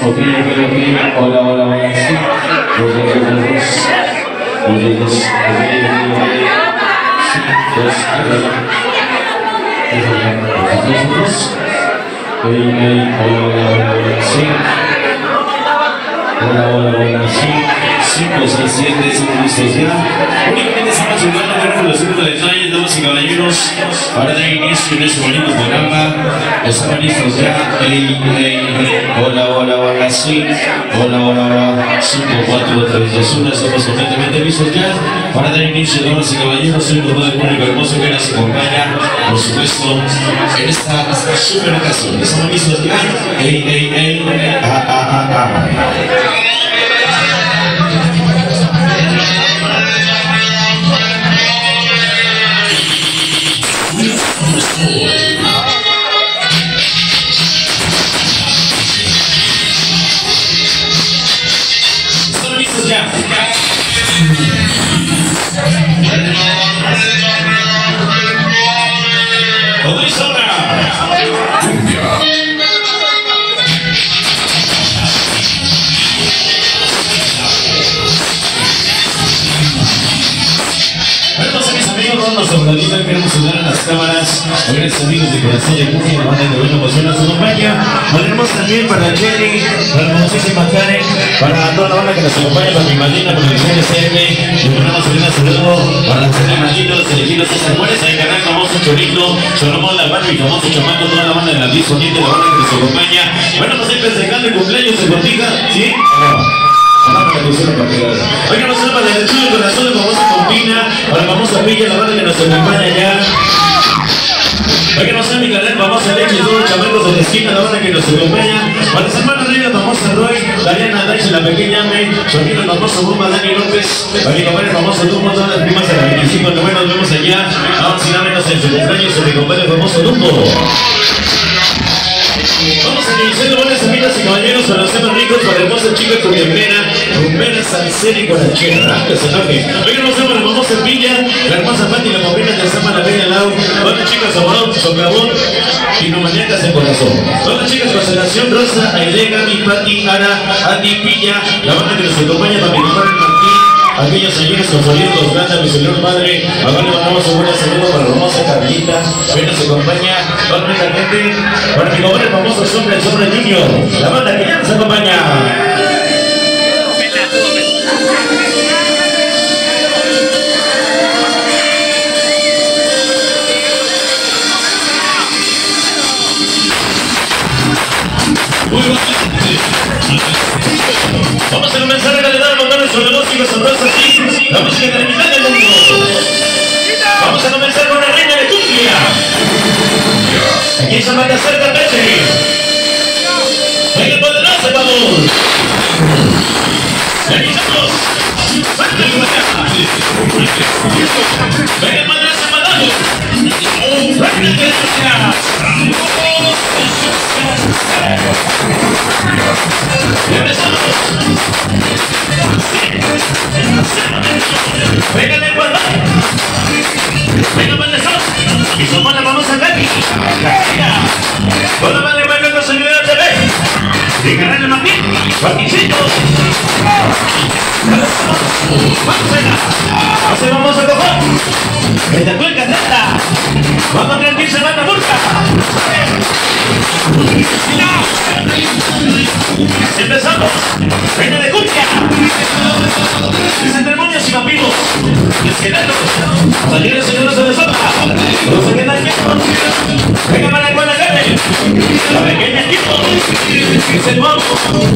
Ok. Hola, hola, hola. Sí. Los dedos. Sí, dos. Hola, sí. Hola, sí. 5, 6, 7, estamos listos ya. Únicamente estamos jugando con los últimos detalles, damas y caballeros, para dar inicio en este bonito programa. Estamos listos ya. Hola, sí. Hola, 5, 4, 3, 2, 1. Estamos completamente listos ya para dar inicio, damas y caballeros. Soy todo el público hermoso que nos acompaña, por supuesto, en esta super ocasión. Estamos listos ya. Estamos listos ya. ¿Cómo es ahora? Queremos saludar a las cámaras, a grandes amigos de Corazón de Cumbia, la banda de Buena Emoción nos acompaña. Mandaremos también para Jenny, para la famosísima Karen, para toda la banda que nos acompaña, para mi madrina, para el CM. Le mandamos un saludo para los hermanitos, los elegidos, César Juárez, el canal famoso Chorito, Solomón La Barba y famoso Chamaco, toda la banda de la Disfoniente, la banda que nos acompaña. Bueno, pues siempre festejando el cumpleaños de Cortija, ¿sí? Oigan, vamos a hablar para el chulo corazón de famosa Compina, para la famosa Villa, la banda que nos acompaña ya. Oigan, vamos a mi canal famosa Leche, todos los chamacos de la esquina, la banda que nos acompaña. Para las hermanas de la famosa Roy, Dariana Daich, la pequeña May, su amigo el famoso Bumba, Dani López, para mi compadre famoso Dumbo, todas las primas de la 25 de noveno, nos vemos allá. Vamos a ir a menos en su cumpleaños, su mi compadre famoso Dumbo. Vamos a iniciar, buenas amigas y caballeros, para los temas ricos, para el hermoso chico con rumbera, salsera y guarachera. Que se toque. Hoy nos vemos la famosa Villa, la hermosa Pati, la Paulina, que se llama la Bella Lau. Hola chicas, Socavón y Nomaniacas de Corazón. Hola chicas, Constelación, Rosa, Aide, Gaby, Pati, Ara, Andy, Pilla, la banda que nos acompaña, para mi compadre Martín. Aquellos señores sufriendo grande a mi señor padre, acá le mandamos un buen saludo para la hermosa Carlita, que nos acompaña, para nuestra gente, para mi compadre famoso Sombra, el Sombra Junior, la banda que ya nos acompaña. Vamos a comenzar a calentar con nuestro negocio sabroso así. La música de la mitad del mundo. Vamos a comenzar con la reina de Cumbia. Aquí se manda cerca Peche. Venga poderoso, por favor. Revisamos. Venga madrazo mandado. Empezamos. Venga de guardar. Venga madrazo. Y somos la famosa Gaby. Hola madre, venga con señora TV. De Canal de Martín. Martincito. Así vamos a coger. Desde el cuelga neta. Vamos a rendirse la burka. Empezamos. Reina de Cumbia. Ceremonias y vampiros. Esqueletos. Talleres señores de sopa. Los que quedan quietos. Venga para el buena carne. La pequeña equipo. Es el nuevo.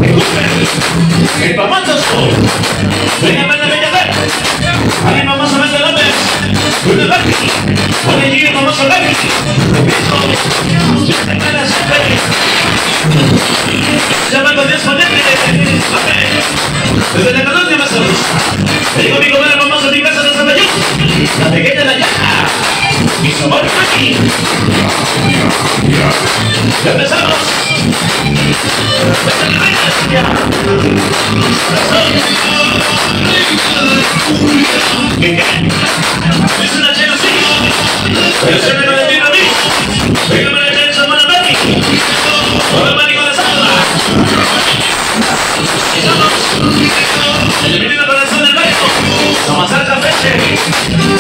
El famoso. Venga para la bella ver. Ahí vamos a ver de López. Una Barbie. Hola y vamos a Barbie. Llamando a Dios ponente. Desde la colonia más a luz. Le digo a mi comadre, vamos a mi casa de San Ayuso. La pequeña de la llana. Mi sabor aquí. Ya empezamos. Es una chela así. Pero se me va a decir a mí. Venga para echar esa mano a Mati. Hola Mati con la salva.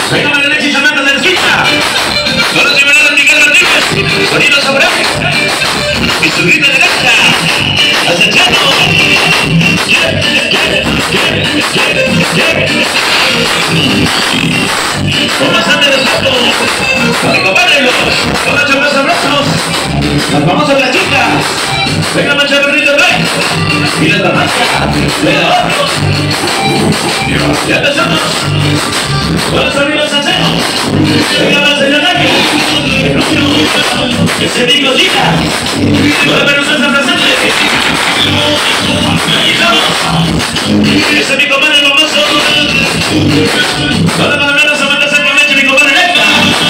Venga, para Alexis Amanda de la esquina. Ahora se van a Miguel Martínez. Sonido sobre y su grito derecha. Acechando. Con bastante despacho. Para acompañarlos. Con 8 más abrazos. Las famosas de las chicas. Venga, mancha perrito rey. Y la tamasca. Venga, otros. Ya empezamos. Con los sonidos salseros. Venga, más el ataque. El número. Ese Nico Chica. Con la pelusa está presente. Aquí estamos. Ese mi compadre hermoso. Con la palabra Samantha Sacramento, mi compadre Electra.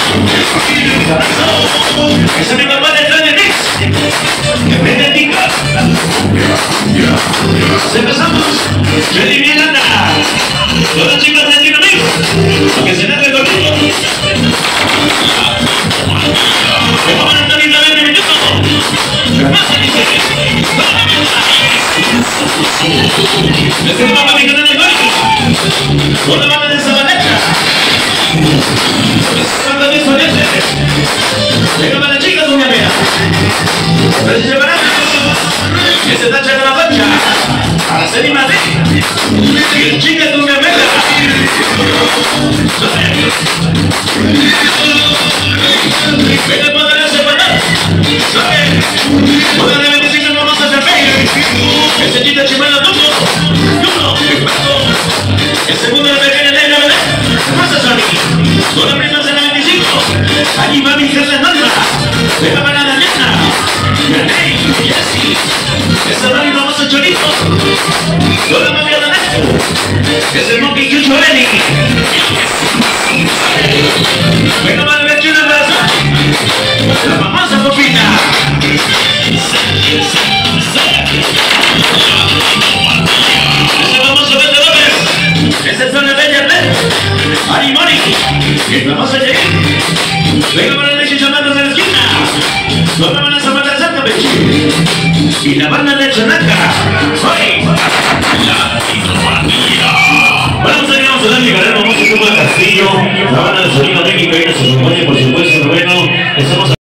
Ese mi compadre Tony Mix. Benedica. Empezamos. Feliz Miranda. Con los chicos de Tino Mix. Que se narre conmigo. Vamos a estar en 20 minutos. Más a dice. Desde el mapa mi canal de golf. Con la mano de Sabaneta. Cuando me sonete. Venga para la chica de una mea. Pero se llevará. Que se tacha de la concha. A la serie Madrid. Y el chica de una mea. Venga para la semana. Una de 25 vamos a hacer fe. Ese chico chimano tuvo. El segundo de pequeña negra, ¿verdad? Más a Sony. Con la primera de la 25. Allí va mi jefe Norma. Venga para la nena. Y así. Ese Rani vamos a Chorito. Con la mafia de la neta. Es el Monkey Chucho Lenny. Venga para el vecino de la famosa Popita. Ese famoso vendedor. Ese es Zona Bella Red. Ari Mori. El famoso Jay. Venga para el Alexis Amanda de la esquina. Con la mano Samantha Sacramento. Y la banda de Chanaca. ¡Hoy! Bueno, pues vamos a darle carrera, vamos a hacer un castillo. La banda de Sonido México y nos acompaña, por supuesto, Rubén. Estamos